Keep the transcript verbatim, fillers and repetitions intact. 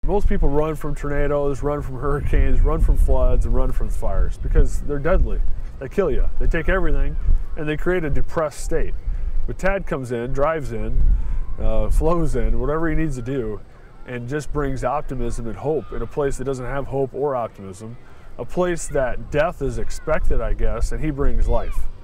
Most people run from tornadoes, run from hurricanes, run from floods, and run from fires because they're deadly. They kill you. They take everything, and they create a depressed state. But Tad comes in, drives in, uh, flows in, whatever he needs to do, and just brings optimism and hope in a place that doesn't have hope or optimism, a place that death is expected, I guess, and he brings life.